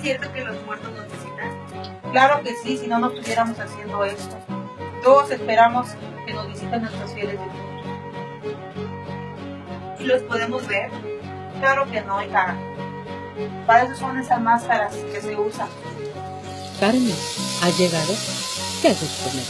cierto que los muertos nos visitan? Claro que sí, si no, no estuviéramos haciendo esto. Todos esperamos que nos visiten nuestros fieles difuntos. ¿Y los podemos ver? Claro que no, hija. Para eso son esas máscaras que se usan. Carmen, ¿has llegado? ¿Qué has hecho con él?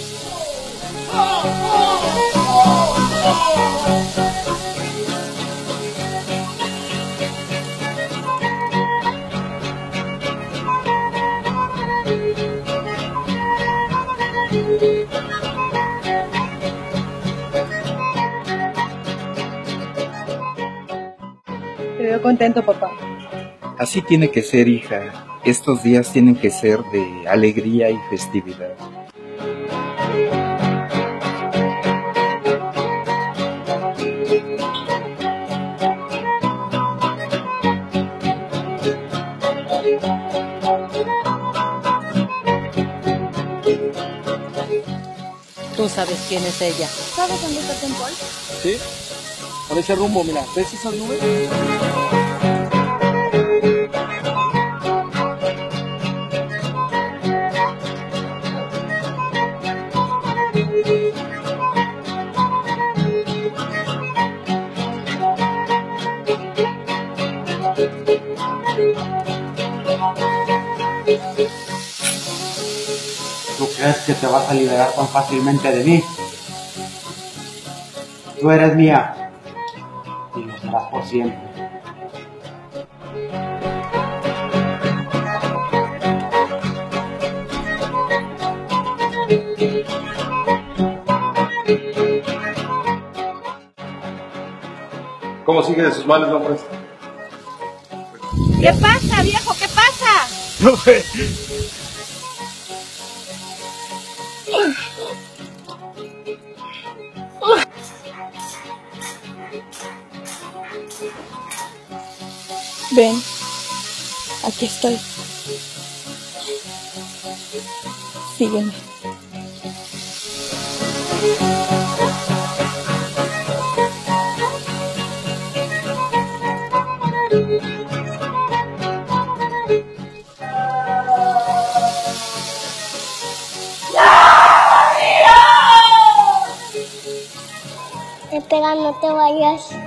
Te veo contento, papá. Así tiene que ser, hija. Estos días tienen que ser de alegría y festividad. Tú sabes quién es ella. ¿Sabes dónde está Tempol? Sí, por ese rumbo, mira, ¿ves esas nubes? ¿Tú crees que te vas a liberar tan fácilmente de mí? Tú eres mía y lo serás por siempre. ¿Cómo sigue de sus males, hombres? ¿Qué pasa, viejo? ¿Qué pasa? No sé. Ven, aquí estoy. Sígueme. Espera, no te vayas.